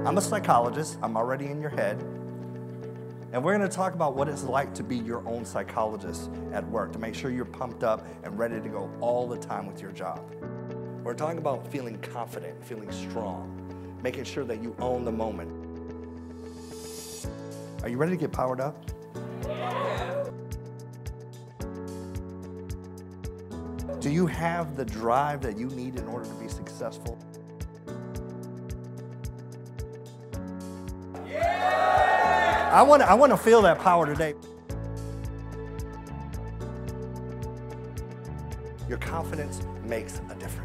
I'm a psychologist. I'm already in your head. And we're going to talk about what it's like to be your own psychologist at work, to make sure you're pumped up and ready to go all the time with your job. We're talking about feeling confident, feeling strong, making sure that you own the moment. Are you ready to get powered up? Yeah. Do you have the drive that you need in order to be successful? I want to feel that power today. Your confidence makes a difference.